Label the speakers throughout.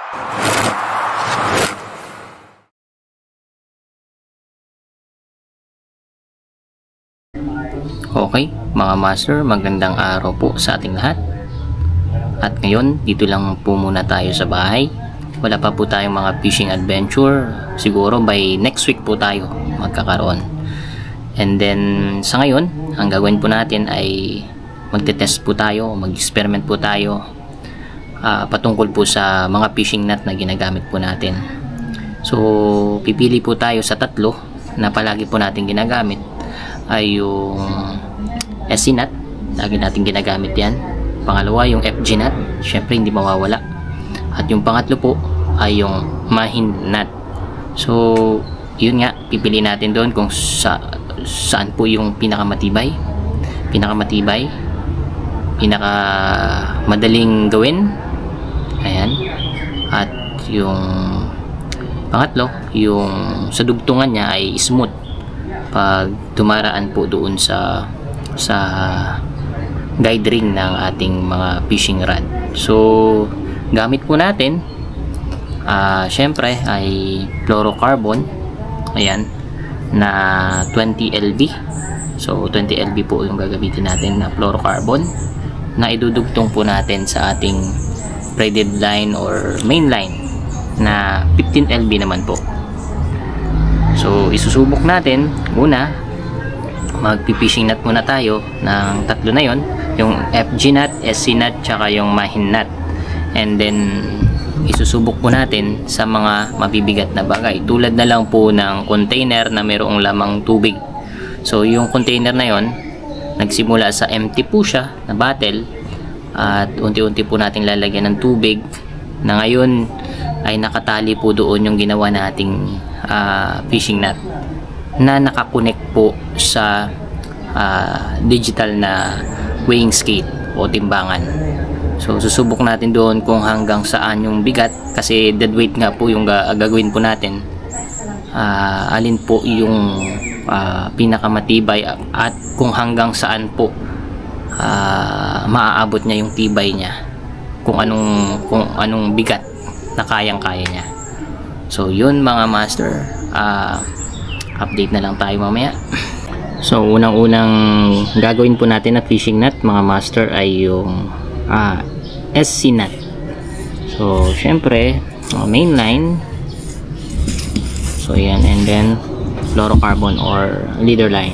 Speaker 1: Okay, mga master, magandang araw po sa ating lahat. At ngayon, dito lang po muna tayo sa bahay. Wala pa po tayong mga fishing adventure. Siguro by next week po tayo magkakaroon. And then, sa ngayon, ang gagawin po natin ay magte-test po tayo, mag-experiment po tayo patungkol po sa mga fishing net na ginagamit po natin. So, pipili po tayo sa tatlo na palagi po natin ginagamit. Ay yung SC nut, lagi natin ginagamit yan. Pangalawa yung FG nut, syempre hindi mawawala. At yung pangatlo po ay yung Mahin nut. So yun nga, pipili natin doon kung saan po yung pinakamadaling gawin. Ayan. At yung pangatlo, yung sa dugtungan niya ay smooth pag tumaraan po doon sa guide ring ng ating mga fishing rod. So gamit po natin syempre ay fluorocarbon, ayan, na 20 LB. So 20 LB po yung gagamitin natin na fluorocarbon na idudugtong po natin sa ating braided line or main line na 15 LB naman po. So isusubok natin muna, magpi-fishing nut muna tayo ng tatlo na yon, yung FG nut, SC nut, tsaka yung Mahin nut. And then isusubok po natin sa mga mabibigat na bagay, tulad na lang po ng container na mayroong lamang tubig. So yung container na yon, nagsimula sa empty po siya na bottle, at unti-unti po natin lalagyan ng tubig, na ngayon ay nakatali po doon yung ginawa nating fishing net na nakakonect po sa digital na weighing scale o timbangan. So susubok natin doon kung hanggang saan yung bigat, kasi dead weight nga po yung gagawin po natin. Alin po yung pinakamatibay at kung hanggang saan po maaabot niya yung tibay niya, kung anong bigat na kayang-kaya niya. So yun mga master, update na lang tayo mamaya. So unang-unang gagawin po natin na fishing net mga master ay yung SC net. So syempre main line, so yan, and then fluorocarbon or leader line.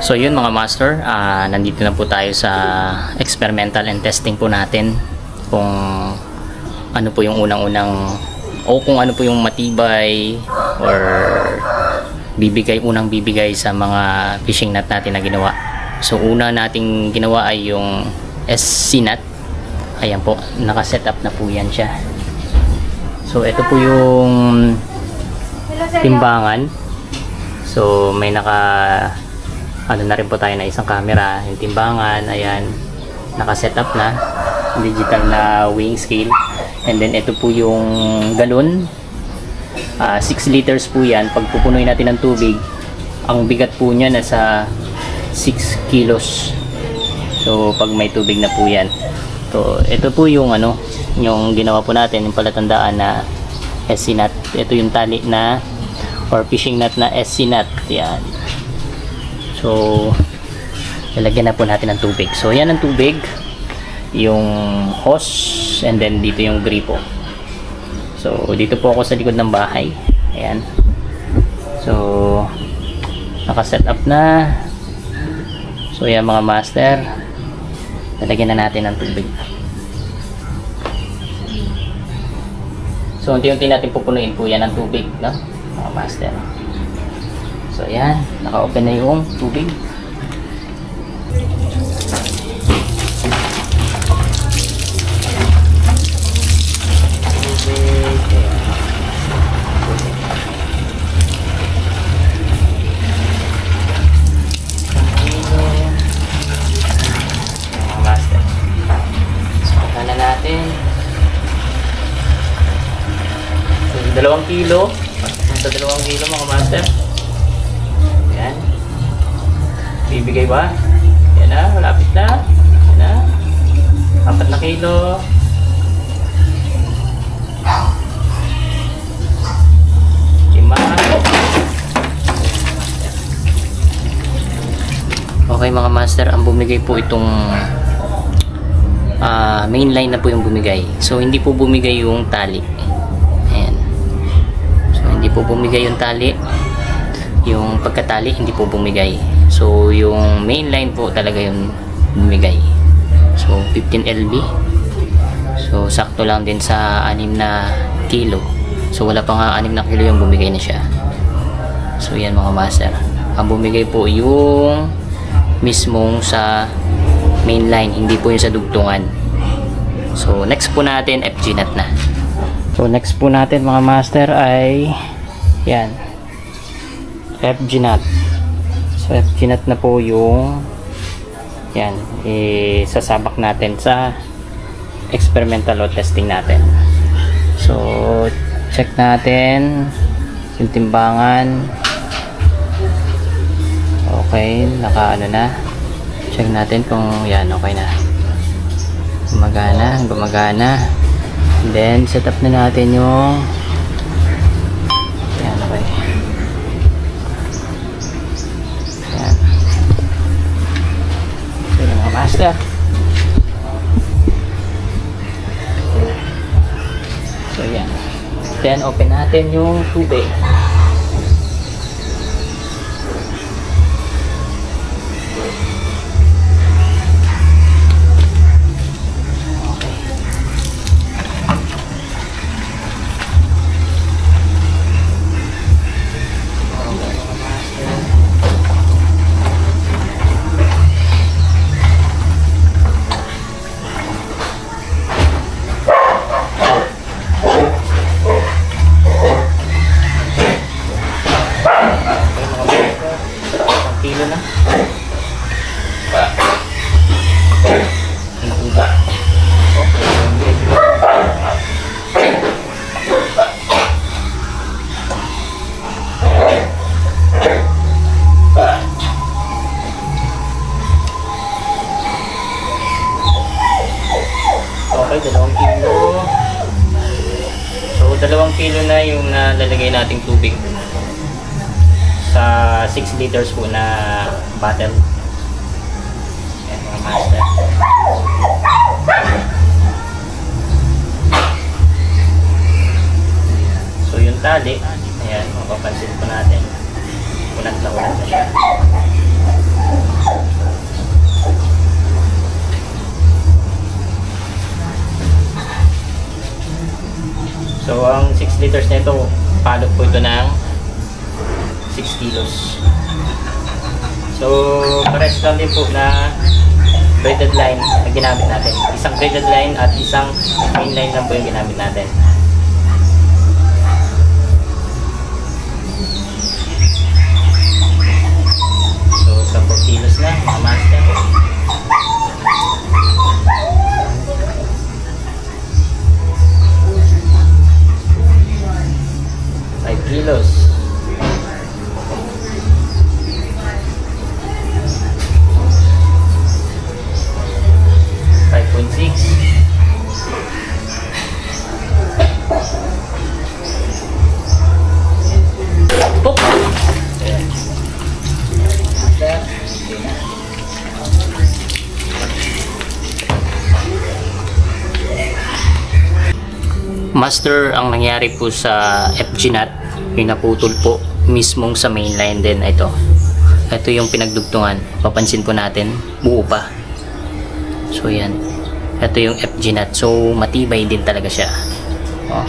Speaker 1: So yun mga master, nandito na po tayo sa experimental and testing po natin kung ano po yung unang-unang o kung ano po yung matibay or unang bibigay sa mga fishing net natin na ginawa. So una nating ginawa ay yung SC net. Ayan po, naka-set up na po yan siya. So ito po yung timbangan. So may ano na rin po tayo na isang camera, yung timbangan, ayan, naka-set up na, digital na weighing scale. And then ito po yung galon, 6 liters po yan. Pag pupunuin natin ng tubig, ang bigat po niya nasa 6 kilos. So pag may tubig na po yan. So ito po yung yung ginawa po natin, yung palatandaan na SC nut. Ito yung tali na or fishing net na SC nut, yan. So, lalagyan na po natin ng tubig. So, yan ang tubig. Yung hose. And then, dito yung gripo. So, dito po ako sa likod ng bahay. Ayan. So, naka-set up na. So, yan mga master. Lalagyan na natin ng tubig. So, unti-unti natin pupunuin po yan ng tubig, no? Mga master. So ayan, naka-open na yung tubig. Master. So na natin. So 2 kilo. Sa 2 kilo mga master. Yan. Bibigay ba? Yan na, malapit na. Yan na. 4 na kilo. Lima. Okay mga master, ang bumigay po itong main line na po yung bumigay. So hindi po bumigay yung tali. Ayan. So hindi po bumigay yung tali. Yung pagkatali hindi po bumigay. So yung main line po talaga yung bumigay. So 15 LB. So sakto lang din sa 6 na kilo. So wala pa nga 6 na kilo yung bumigay na siya. So yan mga master, ang bumigay po yung mismong sa main line, hindi po yung sa dugtungan. So next po natin FG nut na. So next po natin mga master ay yan, FG nut. So FG nut na po yung yan, sasabak natin sa experimental load testing natin. So check natin yung timbangan. Okay, naka na. Check natin kung yan, okay na. Gumagana. And then set up na natin yung yan, okay. Master. So yan. Then open natin yung tubig. Kilo na. Okay, 2 kilo. So 2 kilo na yung nalalagay nating tubig sa 6 liters po na bottle. Ayan mga master. So yung tali, ayan, mapapansin po natin. Unat na siya. So ang 6 liters nito, palot po ito ng 6 kilos. So pares lang din po na braided line na ginamit natin. Isang braided line at isang main line lang po yung ginamit natin. So sa 4 kilos na mga master. 5 kilos. 5.6. Pop. Master, ang nangyari po sa FG nut, yung naputol po mismong sa mainline din. Ito yung pinagdugtungan. Papansin po natin, buo pa. So yan, ito yung FG nut. So matibay din talaga siya. Oh.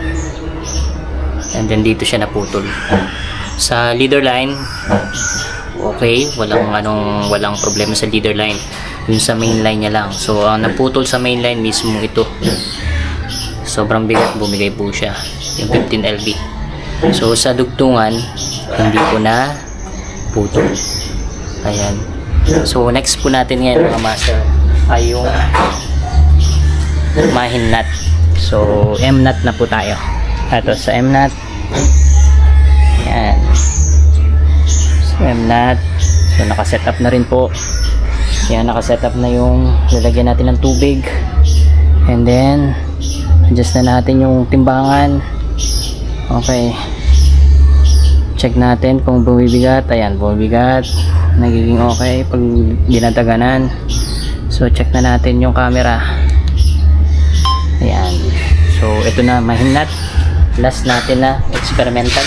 Speaker 1: And then dito siya naputol. Sa leader line, okay, walang problema sa leader line. Yung sa main line niya lang. So ang naputol sa main line mismo ito. Sobrang bigat, bumigay po siya, yung 15 LB. So sa dugtungan, hindi po na putol. Ayan. So next po natin ngayon mga master ay yung mahin nut. So M nut na po tayo. Ito sa M nut. Ayan. So M nut. So nakaset up na rin po. Ayan, nakaset up na yung lalagyan natin ng tubig. And then adjust na natin yung timbangan. Okay. Check natin kung bumibigat. Ayan, bumibigat. Nagiging okay pag dinadaganan. So, check na natin yung camera. Ayan. So, ito na, mahinat. Last natin na experimental.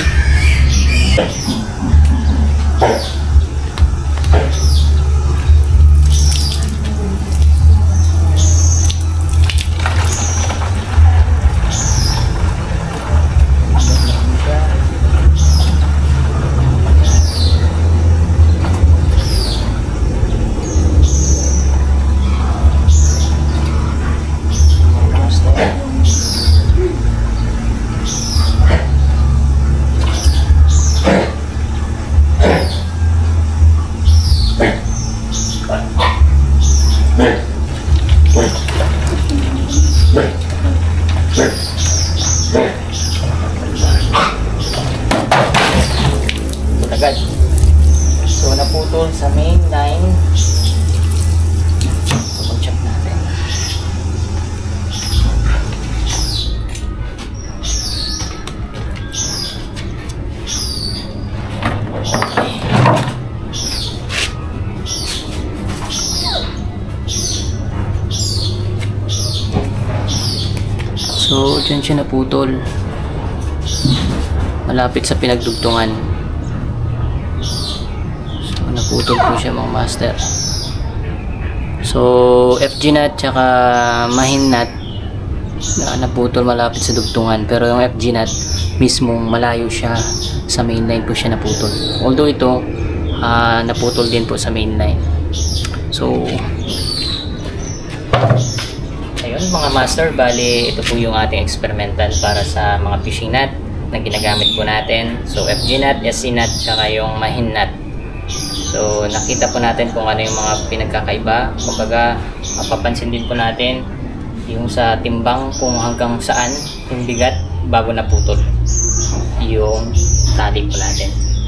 Speaker 1: Agad. So naputol sa main line. So pag-check natin. Okay. So dyan siya naputol. Malapit sa pinagdugtungan. Naputol po siya mga master. So FG nut tsaka mahin nut naputol malapit sa dugtungan, pero yung FG nut mismong malayo siya sa mainline po siya naputol. Although ito naputol din po sa mainline. So ayun mga master, bali ito po yung ating experimental para sa mga fishing nut na ginagamit po natin. So FG nut, SC nut tsaka yung mahin nut. So nakita po natin kung ano yung mga pinagkakaiba. Kumbaga mapapansin din po natin yung sa timbang kung hanggang saan yung bigat bago naputol yung tali po natin.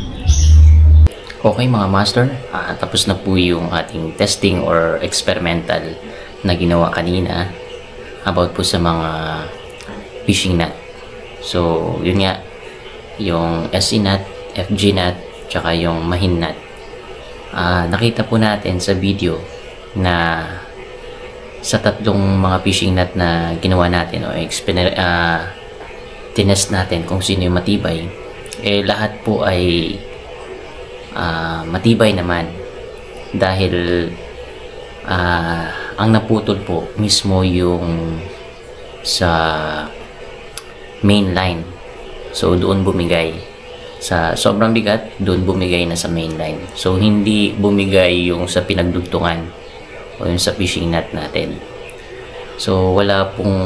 Speaker 1: Okay mga master, tapos na po yung ating testing or experimental na ginawa kanina about po sa mga fishing nut. So yun nga, yung SC nut, FG nut tsaka yung mahin nut. Nakita po natin sa video na sa tatlong mga fishing nut na ginawa natin o tinest natin kung sino yung matibay, lahat po ay matibay naman dahil ang naputol po mismo yung sa main line. So doon bumigay sa sobrang bigat, doon bumigay na sa main line. So hindi bumigay yung sa pinagdugtungan o yung sa fishing net natin. So wala pong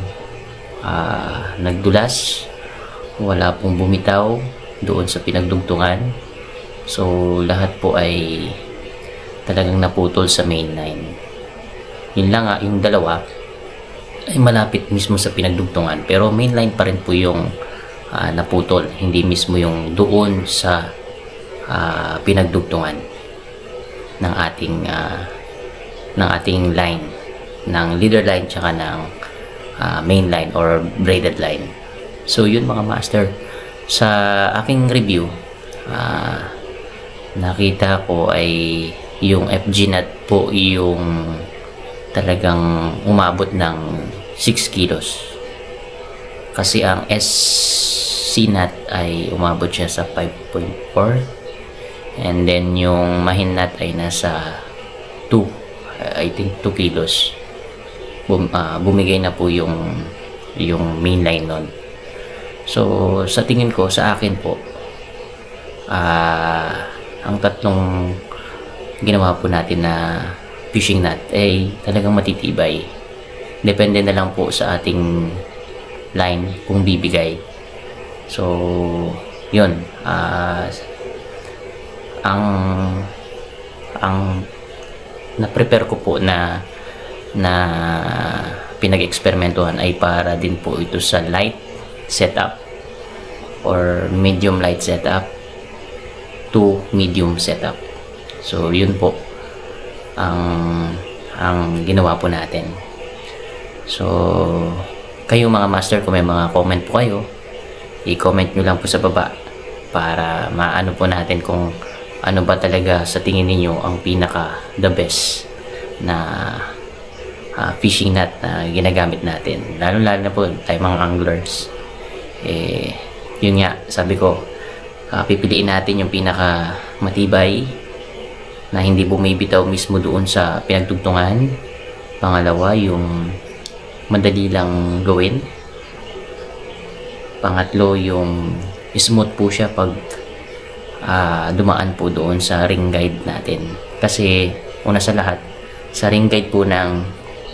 Speaker 1: nagdulas, wala pong bumitaw doon sa pinagdugtungan. So lahat po ay talagang naputol sa main line. Yun lang nga, yung dalawa ay malapit mismo sa pinagdugtungan, pero main line pa rin po yung naputol, hindi mismo yung doon sa pinagdugtungan ng ating line, ng leader line tsaka ng main line or braided line. So yun mga master, sa aking review nakita ko ay yung FG nut po yung talagang umabot ng 6 kilos, kasi ang SC nut ay umabot siya sa 5.4, and then yung mahin nut ay nasa 2, I think 2 kilos. Bumigay na po yung main line nun. So sa tingin ko, sa akin po, ang tatlong ginawa po natin na fishing net ay talagang matitibay. Depende na lang po sa ating line kung bibigay. So yun, ang na-prepare ko po na pinag-eksperimentuhan ay para din po ito sa light setup or medium light setup to medium setup. So yun po ang ginawa po natin. So kayo mga master, kung may mga comment po kayo, i-comment nyo lang po sa baba para maano po natin kung ano ba talaga sa tingin ninyo ang pinaka the best na fishing net na ginagamit natin, lalo na po tayo mga anglers. Yun nga, sabi ko, pipiliin natin yung pinaka matibay na hindi bumibitaw mismo doon sa pinagtugtungan. Pangalawa, yung madali lang gawin. Pangatlo, yung smooth po siya pag dumaan po doon sa ring guide natin. Kasi una sa lahat, sa ring guide po ng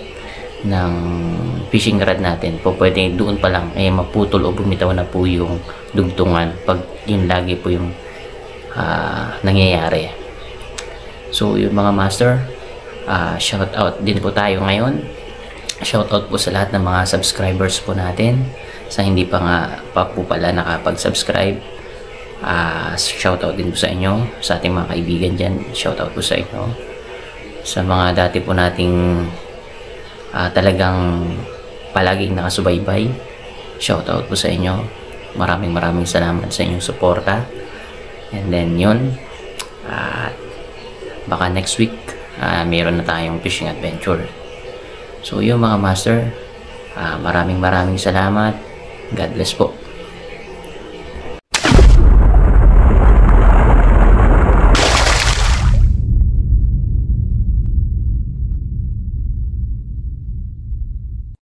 Speaker 1: fishing rod natin po, pwede doon pa lang maputol o bumitaw na po yung dugtungan pag yun lagi po yung nangyayari. So yung mga master, shout out din po tayo ngayon. Shout out po sa lahat ng mga subscribers po natin. Sa hindi pa po pala nakapag-subscribe, shout out din po sa inyo. Sa ating mga kaibigan dyan, shout out po sa inyo. Sa mga dati po nating talagang palaging nakasubaybay, shout out po sa inyo. Maraming salamat sa inyong suporta. And then yun, baka next week mayroon na tayong fishing adventure. So yun mga master, maraming salamat. God bless po.